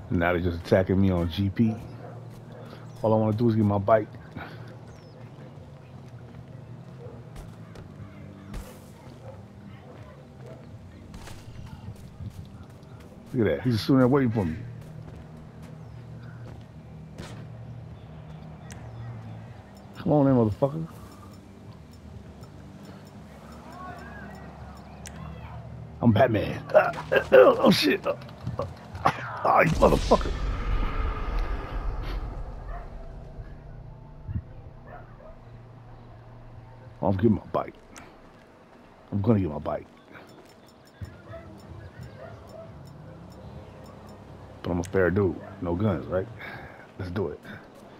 Now they're just attacking me on GP. All I want to do is get my bike. Look at that. He's just sitting there waiting for me. Come on in, motherfucker. I'm Batman. Oh, shit. You motherfucker. I'm getting my bike. I'm gonna get my bike. But I'm a fair dude. No guns, right? Let's do it.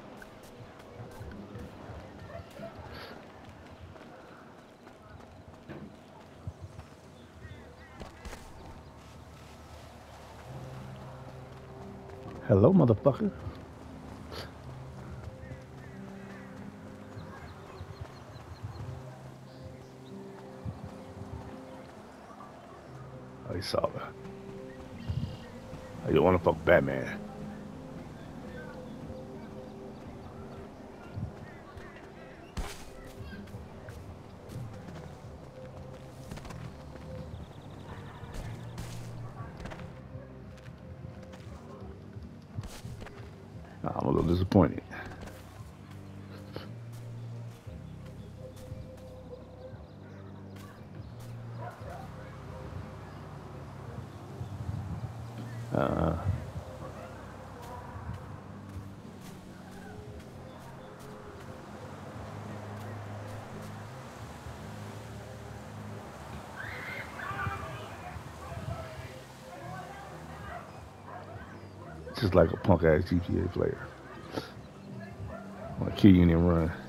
Hello, motherfucker. Oh, he saw that. Oh, you wanna fuck Batman? I'm a little disappointed. Just like a punk ass GTA player. I'm gonna kill you and then run.